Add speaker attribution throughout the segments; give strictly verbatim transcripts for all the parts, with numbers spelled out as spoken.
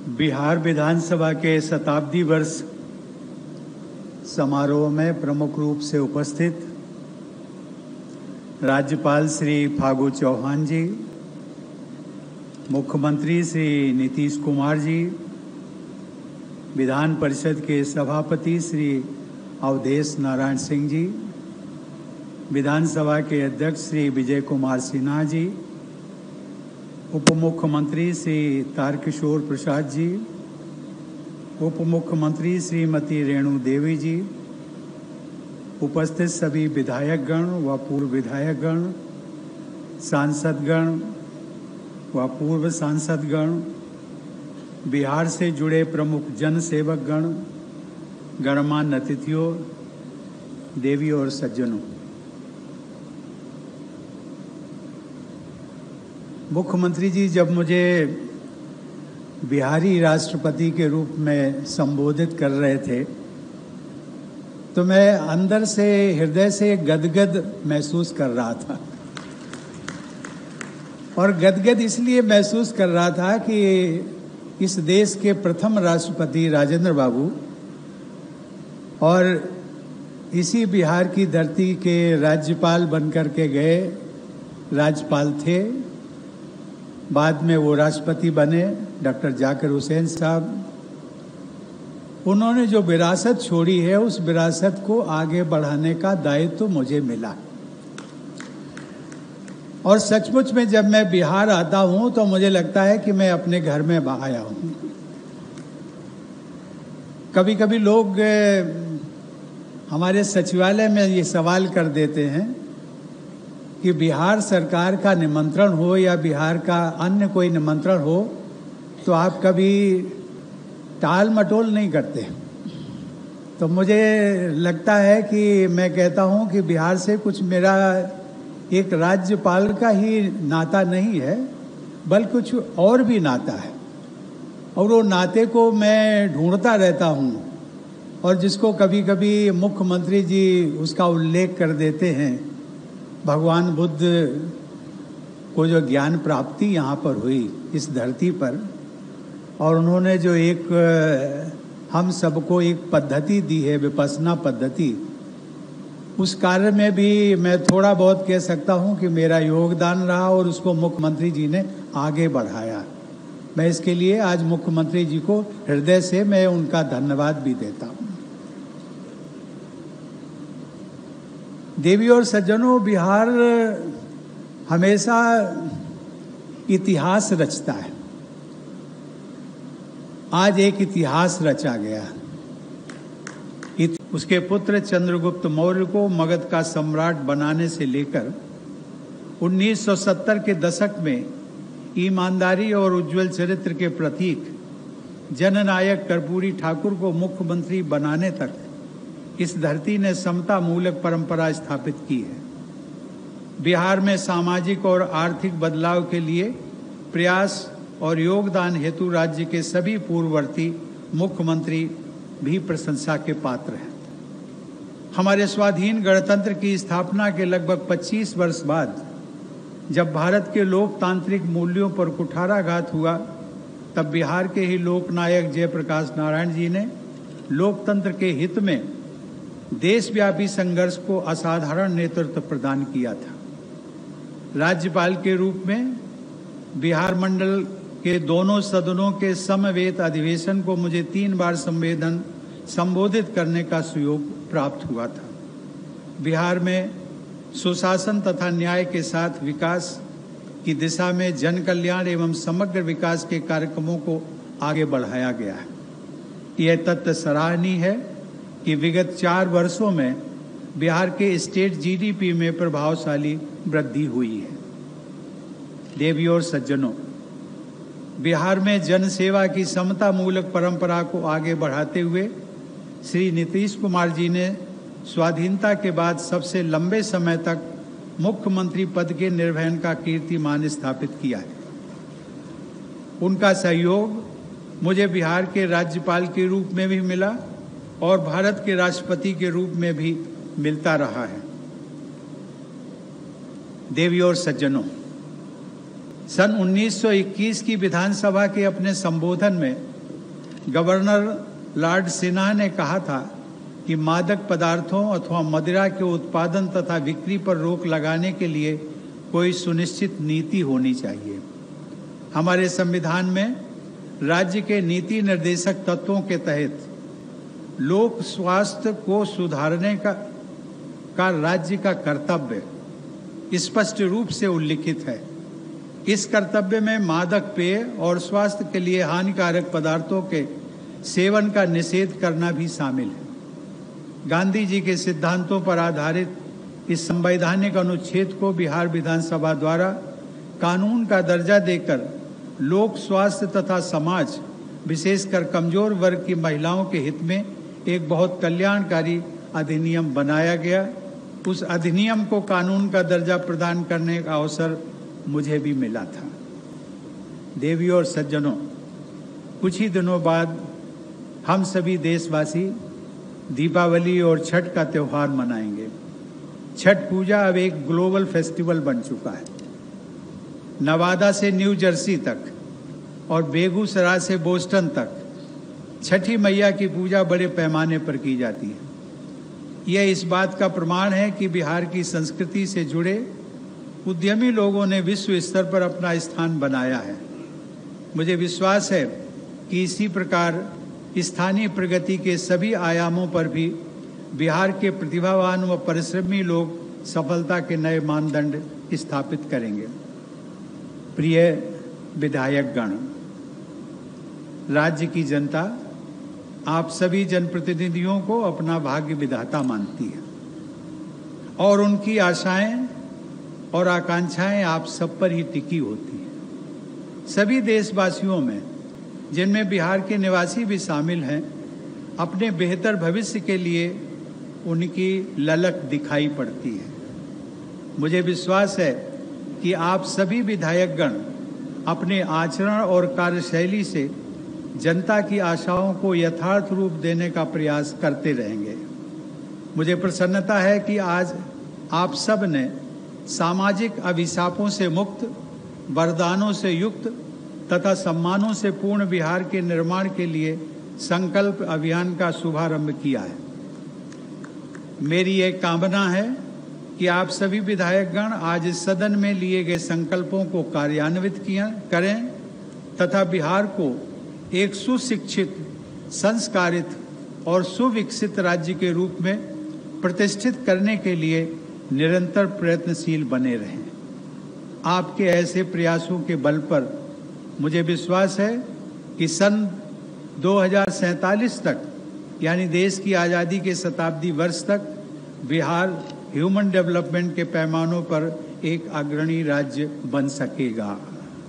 Speaker 1: बिहार विधानसभा के शताब्दी वर्ष समारोह में प्रमुख रूप से उपस्थित राज्यपाल श्री फागू चौहान जी, मुख्यमंत्री श्री नीतीश कुमार जी, विधान परिषद के सभापति श्री अवधेश नारायण सिंह जी, विधानसभा के अध्यक्ष श्री विजय कुमार सिन्हा जी, उप मुख्यमंत्री श्री तारकिशोर प्रसाद जी, उप मुख्यमंत्री श्रीमती रेणु देवी जी, उपस्थित सभी विधायकगण व पूर्व विधायकगण, सांसदगण व पूर्व सांसदगण, बिहार से जुड़े प्रमुख जनसेवकगण, गणमान्य अतिथियों, देवी और सज्जनों, मुख्यमंत्री जी जब मुझे बिहारी राष्ट्रपति के रूप में संबोधित कर रहे थे तो मैं अंदर से, हृदय से गदगद महसूस कर रहा था। और गदगद इसलिए महसूस कर रहा था कि इस देश के प्रथम राष्ट्रपति राजेंद्र बाबू और इसी बिहार की धरती के राज्यपाल बनकर के गए राज्यपाल थे। बाद में वो राष्ट्रपति बने, डॉक्टर जाकिर हुसैन साहब। उन्होंने जो विरासत छोड़ी है उस विरासत को आगे बढ़ाने का दायित्व तो मुझे मिला। और सचमुच में जब मैं बिहार आता हूं तो मुझे लगता है कि मैं अपने घर में आया हूं। कभी कभी लोग हमारे सचिवालय में ये सवाल कर देते हैं कि बिहार सरकार का निमंत्रण हो या बिहार का अन्य कोई निमंत्रण हो तो आप कभी टाल मटोल नहीं करते। तो मुझे लगता है कि मैं कहता हूं कि बिहार से कुछ मेरा एक राज्यपाल का ही नाता नहीं है, बल्कि कुछ और भी नाता है। और वो नाते को मैं ढूंढता रहता हूं, और जिसको कभी कभी मुख्यमंत्री जी उसका उल्लेख कर देते हैं। भगवान बुद्ध को जो ज्ञान प्राप्ति यहाँ पर हुई इस धरती पर, और उन्होंने जो एक हम सबको एक पद्धति दी है, विपश्यना पद्धति, उस कार्य में भी मैं थोड़ा बहुत कह सकता हूँ कि मेरा योगदान रहा और उसको मुख्यमंत्री जी ने आगे बढ़ाया। मैं इसके लिए आज मुख्यमंत्री जी को हृदय से मैं उनका धन्यवाद भी देता हूँ। देवी और सज्जनों, बिहार हमेशा इतिहास रचता है। आज एक इतिहास रचा गया। उसके पुत्र चंद्रगुप्त मौर्य को मगध का सम्राट बनाने से लेकर उन्नीस सौ सत्तर के दशक में ईमानदारी और उज्जवल चरित्र के प्रतीक जननायक कर्पूरी ठाकुर को मुख्यमंत्री बनाने तक इस धरती ने समता मूलक परंपरा स्थापित की है। बिहार में सामाजिक और आर्थिक बदलाव के लिए प्रयास और योगदान हेतु राज्य के सभी पूर्ववर्ती मुख्यमंत्री भी प्रशंसा के पात्र हैं। हमारे स्वाधीन गणतंत्र की स्थापना के लगभग पच्चीस वर्ष बाद जब भारत के लोकतांत्रिक मूल्यों पर कुठाराघात हुआ, तब बिहार के ही लोकनायक जयप्रकाश नारायण जी ने लोकतंत्र के हित में देशव्यापी संघर्ष को असाधारण नेतृत्व प्रदान किया था। राज्यपाल के रूप में बिहार मंडल के दोनों सदनों के समवेत अधिवेशन को मुझे तीन बार संवेदन संबोधित करने का सुयोग प्राप्त हुआ था। बिहार में सुशासन तथा न्याय के साथ विकास की दिशा में जन कल्याण एवं समग्र विकास के कार्यक्रमों को आगे बढ़ाया गया है। यह तथ्य सराहनीय है कि विगत चार वर्षों में बिहार के स्टेट जीडीपी में प्रभावशाली वृद्धि हुई है। देवी और सज्जनों, बिहार में जन सेवा की समता मूलक परंपरा को आगे बढ़ाते हुए श्री नीतीश कुमार जी ने स्वाधीनता के बाद सबसे लंबे समय तक मुख्यमंत्री पद के निर्वहन का कीर्तिमान स्थापित किया है। उनका सहयोग मुझे बिहार के राज्यपाल के रूप में भी मिला और भारत के राष्ट्रपति के रूप में भी मिलता रहा है। देवी और सज्जनों, सन उन्नीस सौ इक्कीस की विधानसभा के अपने संबोधन में गवर्नर लॉर्ड सिन्हा ने कहा था कि मादक पदार्थों अथवा मदिरा के उत्पादन तथा बिक्री पर रोक लगाने के लिए कोई सुनिश्चित नीति होनी चाहिए। हमारे संविधान में राज्य के नीति निर्देशक तत्वों के तहत लोक स्वास्थ्य को सुधारने का का राज्य का कर्तव्य स्पष्ट रूप से उल्लिखित है। इस कर्तव्य में मादक पेय और स्वास्थ्य के लिए हानिकारक पदार्थों के सेवन का निषेध करना भी शामिल है। गांधी जी के सिद्धांतों पर आधारित इस संवैधानिक अनुच्छेद को बिहार विधानसभा द्वारा कानून का दर्जा देकर लोक स्वास्थ्य तथा समाज विशेषकर कमजोर वर्ग की महिलाओं के हित में एक बहुत कल्याणकारी अधिनियम बनाया गया। उस अधिनियम को कानून का दर्जा प्रदान करने का अवसर मुझे भी मिला था। देवी और सज्जनों, कुछ ही दिनों बाद हम सभी देशवासी दीपावली और छठ का त्यौहार मनाएंगे। छठ पूजा अब एक ग्लोबल फेस्टिवल बन चुका है। नवादा से न्यू जर्सी तक और बेगूसराय से बोस्टन तक छठी मैया की पूजा बड़े पैमाने पर की जाती है। यह इस बात का प्रमाण है कि बिहार की संस्कृति से जुड़े उद्यमी लोगों ने विश्व स्तर पर अपना स्थान बनाया है। मुझे विश्वास है कि इसी प्रकार स्थानीय प्रगति के सभी आयामों पर भी बिहार के प्रतिभावान व परिश्रमी लोग सफलता के नए मानदंड स्थापित करेंगे। प्रिय विधायकगण, राज्य की जनता आप सभी जनप्रतिनिधियों को अपना भाग्य विधाता मानती है और उनकी आशाएं और आकांक्षाएं आप सब पर ही टिकी होती हैं। सभी देशवासियों में, जिनमें बिहार के निवासी भी शामिल हैं, अपने बेहतर भविष्य के लिए उनकी ललक दिखाई पड़ती है। मुझे विश्वास है कि आप सभी विधायकगण अपने आचरण और कार्यशैली से जनता की आशाओं को यथार्थ रूप देने का प्रयास करते रहेंगे। मुझे प्रसन्नता है कि आज आप सब ने सामाजिक अभिशापों से मुक्त, वरदानों से युक्त तथा सम्मानों से पूर्ण बिहार के निर्माण के लिए संकल्प अभियान का शुभारंभ किया है। मेरी एक कामना है कि आप सभी विधायकगण आज इस सदन में लिए गए संकल्पों को कार्यान्वित किया करें तथा बिहार को एक सुशिक्षित, संस्कारित और सुविकसित राज्य के रूप में प्रतिष्ठित करने के लिए निरंतर प्रयत्नशील बने रहें। आपके ऐसे प्रयासों के बल पर मुझे विश्वास है कि सन दो हज़ार सैंतालीस तक, यानी देश की आज़ादी के शताब्दी वर्ष तक, बिहार ह्यूमन डेवलपमेंट के पैमानों पर एक अग्रणी राज्य बन सकेगा।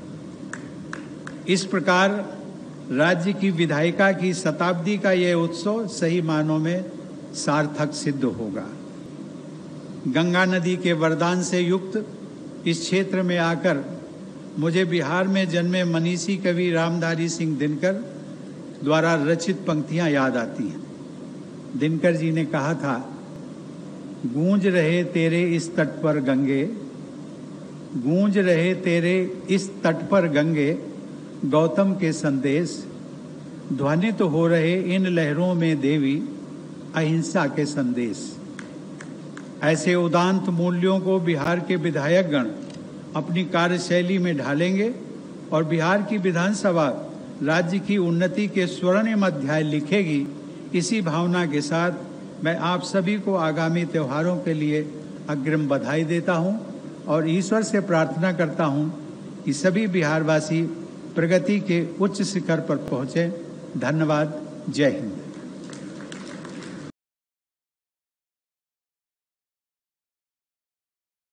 Speaker 1: इस प्रकार राज्य की विधायिका की शताब्दी का यह उत्सव सही मानों में सार्थक सिद्ध होगा। गंगा नदी के वरदान से युक्त इस क्षेत्र में आकर मुझे बिहार में जन्मे मनीषी कवि रामधारी सिंह दिनकर द्वारा रचित पंक्तियां याद आती हैं। दिनकर जी ने कहा था, गूंज रहे तेरे इस तट पर गंगे, गूंज रहे तेरे इस तट पर गंगे, गौतम के संदेश, ध्वनित तो हो रहे इन लहरों में देवी, अहिंसा के संदेश। ऐसे उदांत मूल्यों को बिहार के विधायकगण अपनी कार्यशैली में ढालेंगे और बिहार की विधानसभा राज्य की उन्नति के स्वर्णिम अध्याय लिखेगी। इसी भावना के साथ मैं आप सभी को आगामी त्योहारों के लिए अग्रिम बधाई देता हूं और ईश्वर से प्रार्थना करता हूं कि सभी बिहारवासी प्रगति के उच्च शिखर पर पहुंचे। धन्यवाद। जय हिंद।